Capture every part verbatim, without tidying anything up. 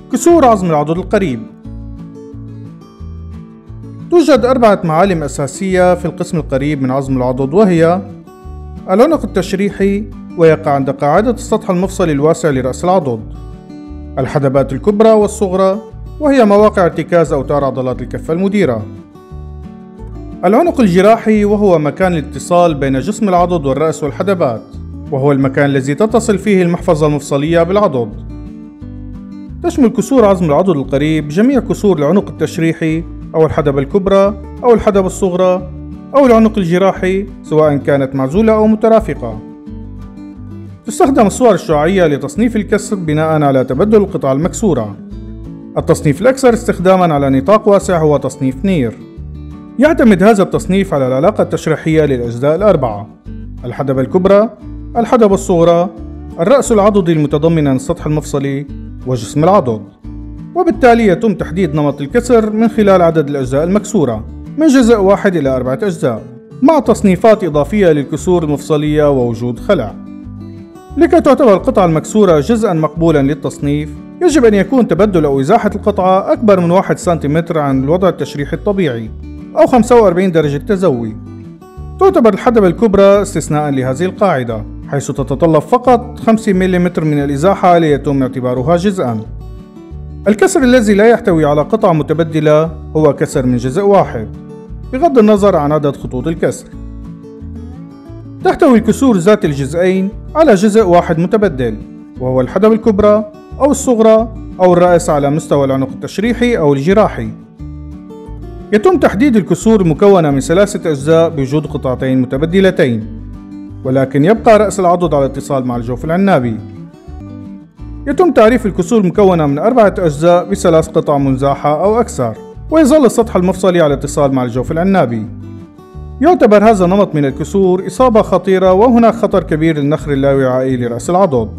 كسور عظم العضد القريب. توجد أربعة معالم أساسية في القسم القريب من عظم العضد، وهي العنق التشريحي، ويقع عند قاعدة السطح المفصلي الواسع لرأس العضد. الحدبات الكبرى والصغرى، وهي مواقع ارتكاز أوتار عضلات الكفة المديرة. العنق الجراحي، وهو مكان الاتصال بين جسم العضد والرأس والحدبات، وهو المكان الذي تتصل فيه المحفظة المفصلية بالعضد. تشمل كسور عظم العضد القريب جميع كسور العنق التشريحي أو الحدبة الكبرى أو الحدبة الصغرى أو العنق الجراحي، سواء كانت معزولة أو مترافقة. تستخدم الصور الشعاعية لتصنيف الكسر بناء على تبدل القطع المكسورة. التصنيف الأكثر استخداماً على نطاق واسع هو تصنيف نير. يعتمد هذا التصنيف على العلاقة التشريحية للأجزاء الأربعة: الحدبة الكبرى، الحدبة الصغرى، الرأس العضدي المتضمنا السطح المفصلي، وجسم العضد. وبالتالي يتم تحديد نمط الكسر من خلال عدد الأجزاء المكسورة من جزء واحد إلى أربعة أجزاء، مع تصنيفات إضافية للكسور المفصلية ووجود خلع. لكي تعتبر القطعة المكسورة جزءاً مقبولاً للتصنيف، يجب أن يكون تبدل أو إزاحة القطعة أكبر من واحد سنتيمتر عن الوضع التشريحي الطبيعي، أو خمسة وأربعين درجة تزوي. تعتبر الحدبة الكبرى استثناءً لهذه القاعدة، حيث تتطلب فقط خمسة ملم من الإزاحة ليتم اعتبارها جزءاً. الكسر الذي لا يحتوي على قطعة متبدلة هو كسر من جزء واحد، بغض النظر عن عدد خطوط الكسر. تحتوي الكسور ذات الجزئين على جزء واحد متبدل، وهو الحدبة الكبرى أو الصغرى أو الرأس على مستوى العنق التشريحي أو الجراحي. يتم تحديد الكسور المكونة من ثلاثة أجزاء بوجود قطعتين متبدلتين، ولكن يبقى رأس العضد على اتصال مع الجوف العنابي. يتم تعريف الكسور المكونة من أربعة أجزاء بثلاث قطع منزاحة أو أكثر، ويظل السطح المفصلي على اتصال مع الجوف العنابي. يعتبر هذا النمط من الكسور إصابة خطيرة، وهناك خطر كبير للنخر اللاوعائي لرأس العضد.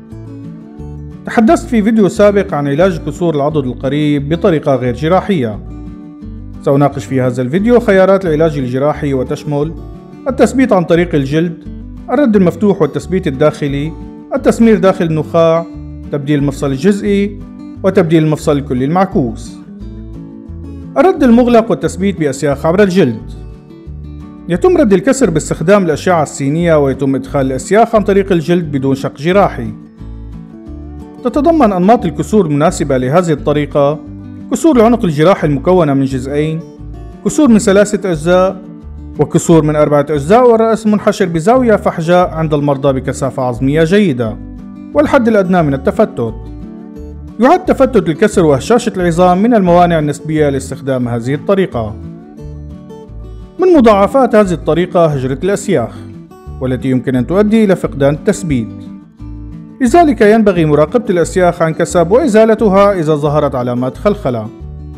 تحدثت في فيديو سابق عن علاج كسور العضد القريب بطريقة غير جراحية. سأناقش في هذا الفيديو خيارات العلاج الجراحي، وتشمل التثبيت عن طريق الجلد، الرد المفتوح والتثبيت الداخلي، التسمير داخل النخاع، تبديل المفصل الجزئي، وتبديل المفصل الكلي المعكوس. الرد المغلق والتثبيت بأسياخ عبر الجلد. يتم رد الكسر باستخدام الأشعة السينية، ويتم إدخال الأسياخ عن طريق الجلد بدون شق جراحي. تتضمن أنماط الكسور المناسبة لهذه الطريقة: كسور العنق الجراحي المكونة من جزئين، كسور من ثلاثة أجزاء، وكسور من أربعة أجزاء والرأس منحشر بزاوية فحجاء عند المرضى بكثافة عظمية جيدة، والحد الأدنى من التفتت. يعد تفتت الكسر وهشاشة العظام من الموانع النسبية لاستخدام هذه الطريقة. من مضاعفات هذه الطريقة هجرة الأسياخ، والتي يمكن أن تؤدي إلى فقدان التثبيت. لذلك ينبغي مراقبة الأسياخ عن كسب وإزالتها إذا ظهرت علامات خلخلة.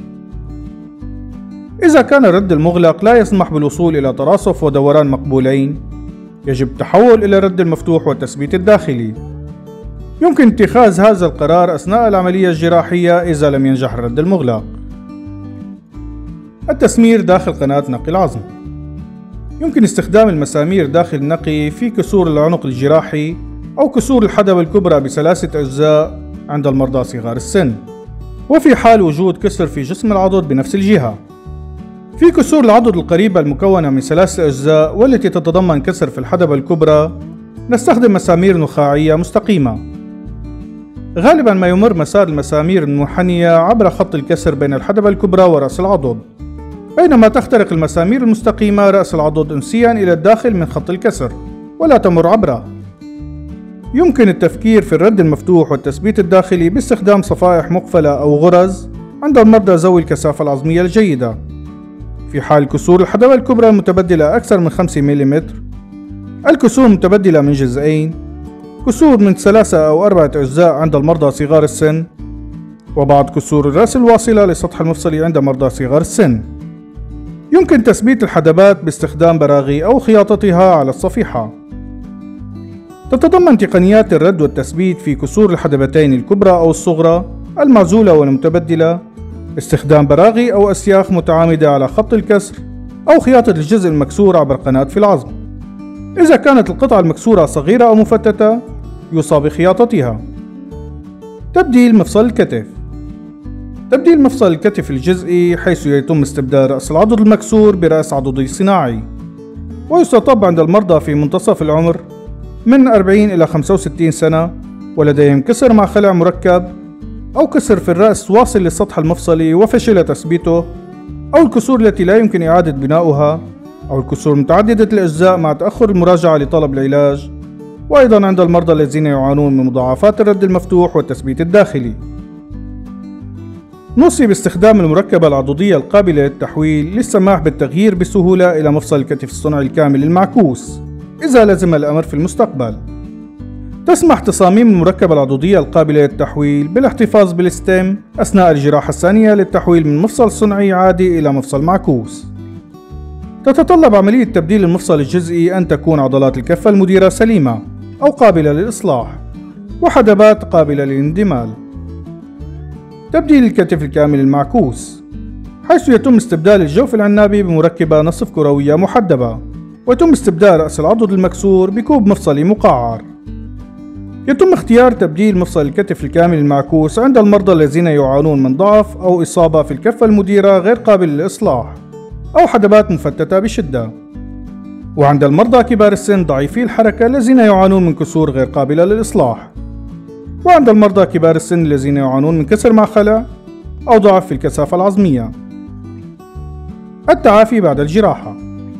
إذا كان الرد المغلق لا يسمح بالوصول إلى تراصف ودوران مقبولين، يجب التحول إلى الرد المفتوح والتثبيت الداخلي. يمكن اتخاذ هذا القرار أثناء العملية الجراحية إذا لم ينجح الرد المغلق. التسمير داخل قناة نقي العظم. يمكن استخدام المسامير داخل النقي في كسور العنق الجراحي أو كسور الحدبة الكبرى بثلاثة أجزاء عند المرضى صغار السن، وفي حال وجود كسر في جسم العضد بنفس الجهة. في كسور العضد القريبة المكونة من ثلاثة أجزاء والتي تتضمن كسر في الحدبة الكبرى، نستخدم مسامير نخاعية مستقيمة. غالبا ما يمر مسار المسامير المنحنية عبر خط الكسر بين الحدبة الكبرى ورأس العضد، بينما تخترق المسامير المستقيمة رأس العضد أنسيا إلى الداخل من خط الكسر ولا تمر عبره. يمكن التفكير في الرد المفتوح والتثبيت الداخلي باستخدام صفائح مقفلة أو غرز عند المرضى ذوي الكثافة العظمية الجيدة. في حال كسور الحدبة الكبرى المتبدلة أكثر من خمسة ملم، الكسور المتبدلة من جزئين، كسور من ثلاثة أو أربعة أجزاء عند المرضى صغار السن، وبعض كسور الرأس الواصلة للسطح المفصلي عند مرضى صغار السن. يمكن تثبيت الحدبات باستخدام براغي أو خياطتها على الصفيحة. تتضمن تقنيات الرد والتثبيت في كسور الحدبتين الكبرى أو الصغرى المعزولة والمتبدلة استخدام براغي أو أسياخ متعامدة على خط الكسر أو خياطة الجزء المكسور عبر قناة في العظم. إذا كانت القطعة المكسورة صغيرة أو مفتتة يوصى بخياطتها. تبديل مفصل الكتف. تبديل مفصل الكتف الجزئي، حيث يتم استبدال رأس العضد المكسور برأس عضدي صناعي، ويستطب عند المرضى في منتصف العمر من أربعين إلى خمسة وستين سنة ولديهم كسر مع خلع مركب، أو كسر في الرأس واصل للسطح المفصلي وفشل تثبيته، أو الكسور التي لا يمكن إعادة بناؤها، أو الكسور متعددة الأجزاء مع تأخر المراجعة لطلب العلاج، وأيضا عند المرضى الذين يعانون من مضاعفات الرد المفتوح والتثبيت الداخلي. نوصي باستخدام المركبة العضدية القابلة للتحويل للسماح بالتغيير بسهولة إلى مفصل الكتف الصنعي الكامل المعكوس إذا لزم الأمر في المستقبل. تسمح تصاميم المركبة العضدية القابلة للتحويل بالاحتفاظ بالستيم أثناء الجراحة الثانية للتحويل من مفصل صنعي عادي إلى مفصل معكوس. تتطلب عملية تبديل المفصل الجزئي أن تكون عضلات الكفة المديرة سليمة أو قابلة للإصلاح، وحدبات قابلة للاندمال. تبديل الكتف الكامل المعكوس، حيث يتم استبدال الجوف العنابي بمركبة نصف كروية محدبة، ويتم استبدال رأس العضد المكسور بكوب مفصلي مقعر. يتم اختيار تبديل مفصل الكتف الكامل المعكوس عند المرضى الذين يعانون من ضعف أو إصابة في الكفة المديرة غير قابل للإصلاح، أو حدبات مفتتة بشدة، وعند المرضى كبار السن ضعيفي الحركة الذين يعانون من كسور غير قابلة للإصلاح، وعند المرضى كبار السن الذين يعانون من كسر مع خلع أو ضعف في الكثافة العظمية. التعافي بعد الجراحة.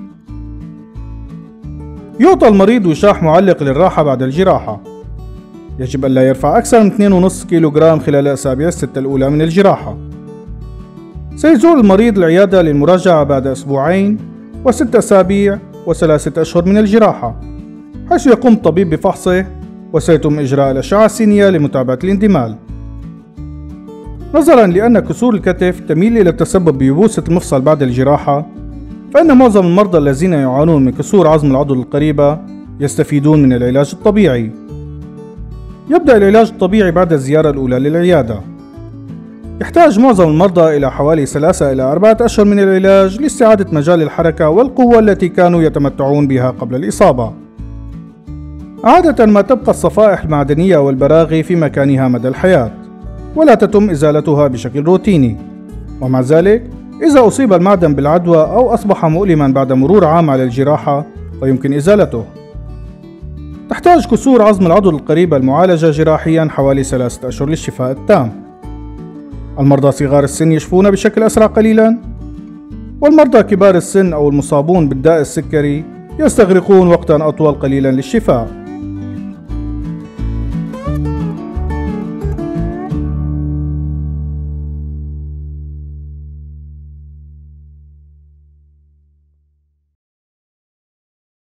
يعطى المريض وشاح معلق للراحة بعد الجراحة. يجب ألا يرفع أكثر من اثنين فاصلة خمسة كيلوغرام خلال الأسابيع الستة الأولى من الجراحة. سيزور المريض العيادة للمراجعة بعد أسبوعين وست أسابيع وثلاثة أشهر من الجراحة، حيث يقوم الطبيب بفحصه، وسيتم إجراء الأشعة السينية لمتابعة الاندمال. نظرا لأن كسور الكتف تميل إلى التسبب بيبوسة المفصل بعد الجراحة، فإن معظم المرضى الذين يعانون من كسور عظم العضد القريبة يستفيدون من العلاج الطبيعي. يبدأ العلاج الطبيعي بعد الزيارة الأولى للعيادة. يحتاج معظم المرضى إلى حوالي ثلاثة إلى أربعة أشهر من العلاج لاستعادة مجال الحركة والقوة التي كانوا يتمتعون بها قبل الإصابة. عادة ما تبقى الصفائح المعدنية والبراغي في مكانها مدى الحياة، ولا تتم إزالتها بشكل روتيني، ومع ذلك إذا أصيب المعدن بالعدوى أو أصبح مؤلما بعد مرور عام على الجراحة فيمكن إزالته. تحتاج كسور عظم العضد القريبة المعالجة جراحيا حوالي ثلاثة أشهر للشفاء التام. المرضى صغار السن يشفون بشكل أسرع قليلا، والمرضى كبار السن أو المصابون بالداء السكري يستغرقون وقتا أطول قليلا للشفاء.